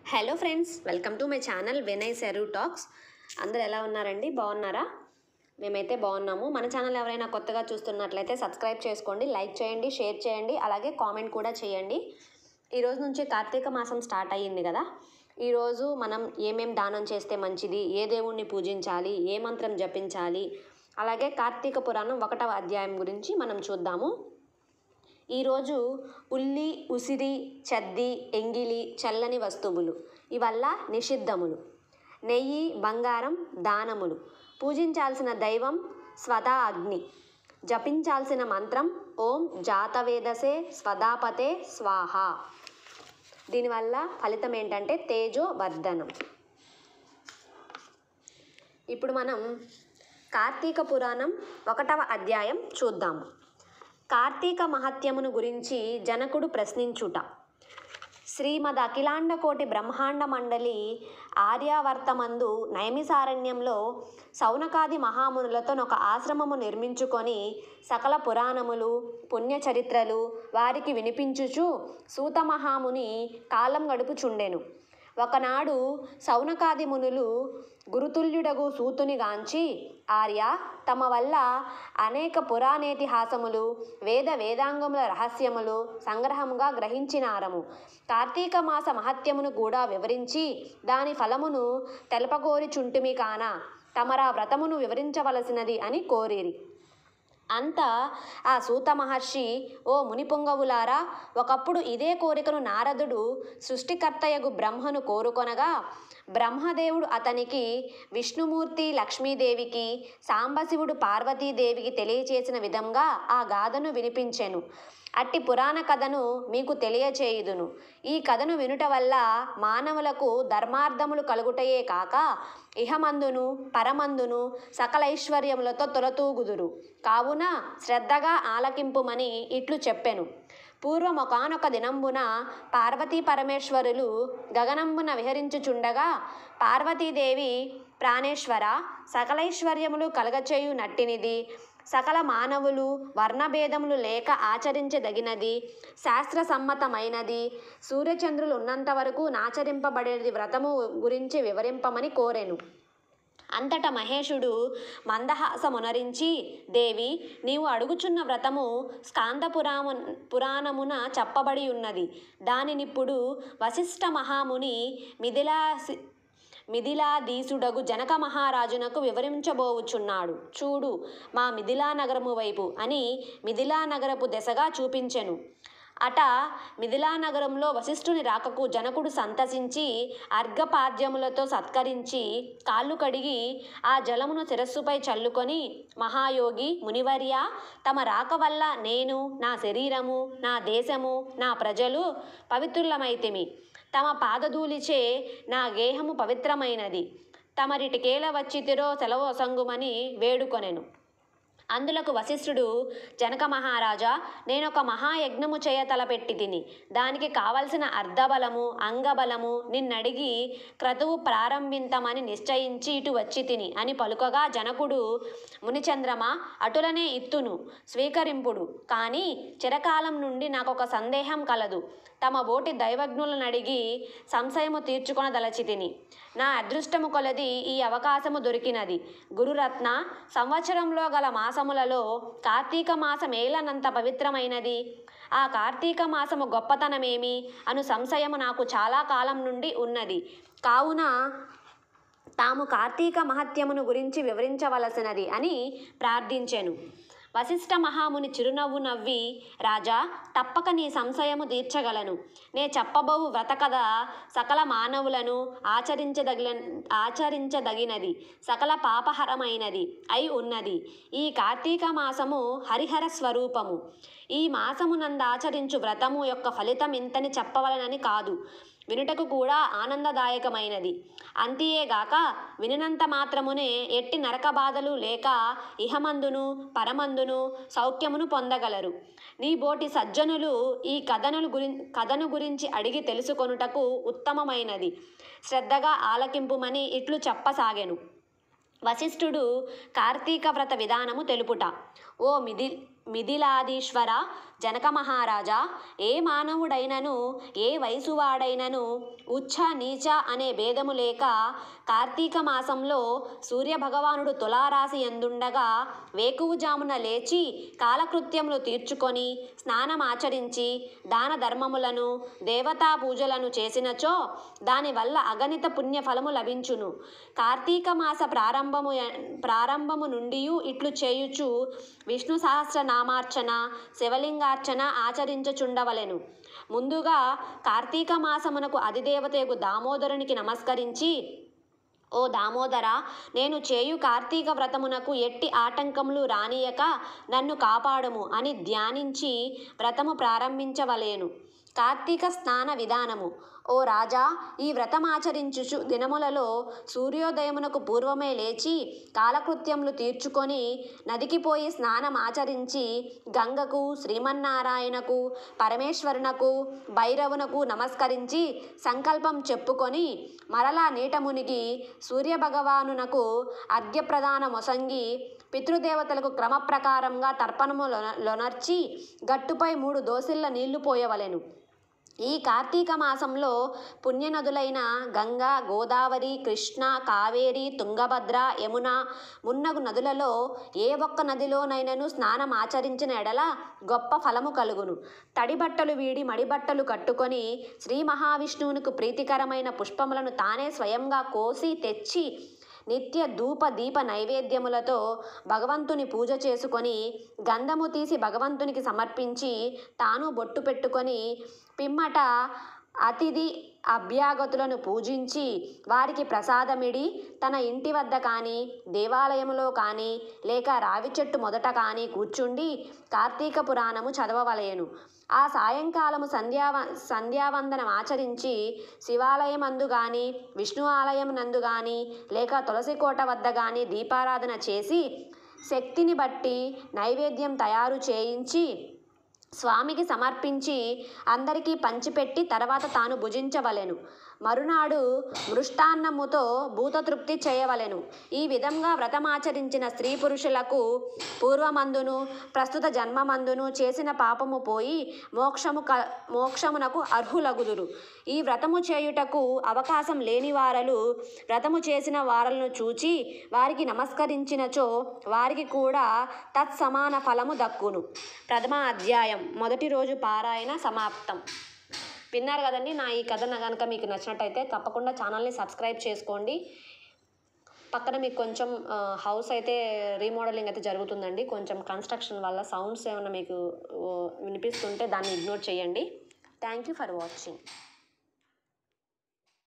Hello friends, welcome to my channel Vinay Seru talks. అందరూ ఎలా ఉన్నారండి? బాగున్నారా? మేమైతే బాగున్నాము. మన ఛానల్ ఎవరైనా కొత్తగా చూస్తున్నట్లయితే సబ్స్క్రైబ్ చేసుకోండి, లైక్ చేయండి, షేర్ చేయండి, అలాగే కామెంట్ కూడా చేయండి. ఈరోజు నుంచి కార్తీక మాసం స్టార్ట్ అయ్యింది కదా. ఈరోజు మనం ఏమేం దానం చేస్తే మంచిది, ఏ దేవుణ్ణి పూజించాలి, ఏ మంత్రం జపించాలి, అలాగే కార్తీక పురాణం 1వ అధ్యాయం గురించి మనం చూద్దాము. ఈరోజు ఉల్లి, ఉసిరి, చద్ది, ఎంగిలి, చల్లని వస్తువులు ఇవల్ల నిషిద్ధములు. నెయ్యి, బంగారం దానములు. పూజించాల్సిన దైవం స్వదా అగ్ని. జపించాల్సిన మంత్రం ఓం జాతవేదసే స్వదాపతే స్వాహ. దీనివల్ల ఫలితం ఏంటంటే తేజోవర్ధనం. ఇప్పుడు మనం కార్తీక పురాణం 1వ అధ్యాయం చూద్దాము. కార్తీక మహత్యమును గురించి జనకుడు ప్రశ్నించుట. శ్రీమద్ అఖిలాండ కోటి బ్రహ్మాండ మండలి ఆర్యావర్తమందు నైమిసారణ్యంలో సౌనకాది మహామునులతో ఒక ఆశ్రమము నిర్మించుకొని సకల పురాణములు, పుణ్యచరిత్రలు వారికి వినిపించుచు సూత మహాముని కాలం గడుపుచుండెను. ఒకనాడు సౌనకాది మునులు గురుతుల్యుడగు సూతుని గాంచి, ఆర్య, తమ వల్ల అనేక పురాణేతిహాసములు, వేదాంగముల రహస్యములు సంగ్రహముగా గ్రహించినారము. కార్తీక మాస మహత్యమును కూడా వివరించి దాని ఫలమును తెలపగోరిచుంటిమి కాన తమరా వ్రతమును వివరించవలసినది అని కోరిరి. అంతా ఆ సూత మహర్షి, ఓ మునిపుంగవులారా, ఒకప్పుడు ఇదే కోరికను నారదుడు సృష్టికర్తయగు బ్రహ్మను కోరుకొనగా బ్రహ్మదేవుడు అతనికి విష్ణుమూర్తి లక్ష్మీదేవికి, సాంబశివుడు పార్వతీదేవికి తెలియచేసిన విధంగా ఆ గాథను వినిపించెను. అట్టి పురాణ కథను మీకు తెలియచేయుదును. ఈ కథను వినుట వల్ల మానవులకు ధర్మార్థములు కలుగుటయే కాక ఇహమందును పరమందును సకలైశ్వర్యములతో తొలతూగుదురు. కావున శ్రద్ధగా ఆలకింపుమని ఇట్లు చెప్పెను. పూర్వమొకానొక దినంబున పార్వతీ పరమేశ్వరులు గగనంబున విహరించుచుండగా పార్వతీదేవి, ప్రాణేశ్వర, సకలైశ్వర్యములు కలగచేయు నట్టినిది, సకల మానవులు వర్ణభేదములు లేక ఆచరించదగినది, శాస్త్రసమ్మతమైనది, సూర్యచంద్రులు ఉన్నంత వరకు నాచరింపబడేది వ్రతము గురించి వివరింపమని కోరెను. అంతటా మహేశుడు మందహాసమునరించి, దేవి, నీవు అడుగుచున్న వ్రతము స్కాంద పురాణమున చెప్పబడి ఉన్నది. దానినిప్పుడు వశిష్ఠ మహాముని మిథిలాధీసుడగు జనక మహారాజునకు వివరించబోవుచున్నాడు. చూడు మా మిథిలా నగరము వైపు అని మిథిలా నగరపు దశగా చూపించెను. అట మిథిలా నగరంలో వశిష్ఠుని రాకకు జనకుడు సంతసించి అర్ఘపాద్యములతో సత్కరించి కాళ్ళు కడిగి ఆ జలమును శిరస్సుపై చల్లుకొని, మహాయోగి మునివర్య, తమ రాక వల్ల నేను, నా శరీరము, నా దేశము, నా ప్రజలు పవిత్రులమైతిమి. తమ పాదధూళిచే నా గేహము పవిత్రమైనది. తమరిటికేల వచ్చితిరో సెలవు ఒసంగుమని వేడుకొనెను. అందులకు వశిష్ఠుడు, జనక మహారాజా, నేనొక మహాయజ్ఞము చేయ తలపెట్టి తిని దానికి కావలసిన అర్ధబలము, అంగబలము నిన్నడిగి క్రతువు ప్రారంభింతమని నిశ్చయించి ఇటు వచ్చి తిని అని పలుకగా జనకుడు, మునిచంద్రమా, అటులనే ఇత్తును, స్వీకరింపుడు. కానీ చిరకాలం నుండి నాకొక సందేహం కలదు. తమ బోటి దైవజ్ఞులనడిగి సంశయము తీర్చుకొనదలచి తిని. నా అదృష్టము కొలది ఈ అవకాశము దొరికినది. గురురత్న, సంవత్సరంలో గల మాసములలో కార్తీక మాసం ఏలనంత పవిత్రమైనది. ఆ కార్తీక మాసము గొప్పతనమేమి అను సంశయము నాకు చాలా కాలం నుండి ఉన్నది. కావున తాము కార్తీక మహత్యమును గురించి వివరించవలసినది అని ప్రార్థించెను. వశిష్ఠ మహాముని చిరునవ్వు నవ్వి, రాజా, తప్పక నీ సంశయము తీర్చగలను. నే చెప్పబోవు వ్రత కథ సకల మానవులను ఆచరించదగినది, సకల పాపహరమైనది అయి ఉన్నది. ఈ కార్తీక మాసము హరిహర స్వరూపము. ఈ మాసమునందాచరించు వ్రతము యొక్క ఫలితం ఇంతని చెప్పవలనని కాదు, వినుటకు కూడా ఆనందదాయకమైనది. అంతియేగాక వినినంత మాత్రమునే ఎట్టి నరక బాధలు లేక ఇహమందును పరమందును సౌఖ్యమును పొందగలరు. నీ బోటి సజ్జనులు ఈ కథను గురించి అడిగి తెలుసుకొనుటకు ఉత్తమమైనది. శ్రద్ధగా ఆలకింపుమని ఇట్లు చెప్పసాగెను. వశిష్ఠుడు కార్తీక వ్రత విధానము తెలుపుట. ఓ మిథిలాధీశ్వర, జనక మహారాజా, ఏ మానవుడైనను ఏ వయసువాడైనను ఉచ్ఛ నీచ అనే భేదము లేక కార్తీక మాసంలో సూర్యభగవానుడు తులారాశి ఎందుండగా వేకువజామున లేచి కాలకృత్యములు తీర్చుకొని స్నానమాచరించి దాన ధర్మములను దేవతా పూజలను చేసినచో దానివల్ల అగణిత పుణ్యఫలము లభించును. కార్తీక మాస ప్రారంభము నుండి ఇట్లు చేయుచు విష్ణు సహస్రనామార్చన శివలింగార్చన ఆచరించుచుండవలెను. ముందుగా కార్తీక మాసమునకు అధిదేవతయగు దామోదరునికి నమస్కరించి, ఓ దామోదర, నేను చేయు కార్తీక వ్రతమునకు ఎట్టి ఆటంకములు రానియక నన్ను కాపాడుము అని ధ్యానించి వ్రతము ప్రారంభించవలేను. కార్తీక స్నాన విధానము. ఓ రాజా, ఈ వ్రతమాచరించుచు దినములలో సూర్యోదయమునకు పూర్వమే లేచి కాలకృత్యములు తీర్చుకొని నదికి పోయి స్నానమాచరించి గంగకు, శ్రీమన్నారాయణకు, పరమేశ్వరునకు, భైరవునకు నమస్కరించి సంకల్పం చెప్పుకొని మరలా నీట మునిగి సూర్యభగవానునకు అర్ఘ్యప్రదాన మొసంగి పితృదేవతలకు క్రమప్రకారంగా తర్పణము లొనర్చి గట్టుపై 3 దోసిళ్ల నీళ్లు పోయవలెను. ఈ కార్తీక మాసంలో పుణ్యనదులైన గంగా, గోదావరి, కృష్ణ, కావేరి, తుంగభద్ర, యమున మున్నగు నదులలో ఏ ఒక్క నదిలోనైనను స్నానం ఆచరించిన ఎడల గొప్ప ఫలము కలుగును. తడి బట్టలు వీడి మడిబట్టలు కట్టుకొని శ్రీ మహావిష్ణువునికి ప్రీతికరమైన పుష్పములను తానే స్వయంగా కోసి తెచ్చి నిత్య ధూప దీప నైవేద్యములతో భగవంతుని పూజ చేసుకొని గంధము తీసి భగవంతునికి సమర్పించి తాను బొట్టు పెట్టుకొని పిమ్మట అతిథి అభ్యాగతులను పూజించి వారికి ప్రసాదమిడి తన ఇంటి వద్ద కానీ దేవాలయములో కానీ లేక రావి చెట్టు మొదట కానీ కూర్చుండి కార్తీక పురాణము చదవవలెను. ఆ సాయంకాలము సంధ్యావందనం ఆచరించి శివాలయమందు గాని విష్ణు ఆలయమునందు గాని లేక తులసికోట వద్ద గాని దీపారాధన చేసి శక్తిని బట్టి నైవేద్యం తయారు చేయించి స్వామికి సమర్పించి అందరికీ పంచిపెట్టి తర్వాత తాను భుజించవలెను. మరునాడు మృష్టాన్నముతో భూతతృప్తి చేయవలెను. ఈ విధంగా వ్రతమాచరించిన స్త్రీ పురుషులకు పూర్వమందును ప్రస్తుత జన్మమందును చేసిన పాపము పోయి మోక్షమునకు అర్హులగుదురు. ఈ వ్రతము చేయుటకు అవకాశం లేని వారలు వ్రతము చేసిన వారలను చూచి వారికి నమస్కరించినచో వారికి కూడా తత్సమాన ఫలము దక్కును. ప్రథమ అధ్యాయం, మొదటి రోజు పారాయణ సమాప్తం. విన్నారు కదండి. నా ఈ కథ కనుక మీకు నచ్చినట్టయితే తప్పకుండా ఛానల్ని సబ్స్క్రైబ్ చేసుకోండి. పక్కన మీకు కొంచెం హౌస్ అయితే రీమోడలింగ్ అయితే జరుగుతుందండి. కొంచెం కన్స్ట్రక్షన్ వల్ల సౌండ్స్ ఏమైనా మీకు వినిపిస్తుంటే దాన్ని ఇగ్నోర్ చేయండి. Thank you for watching.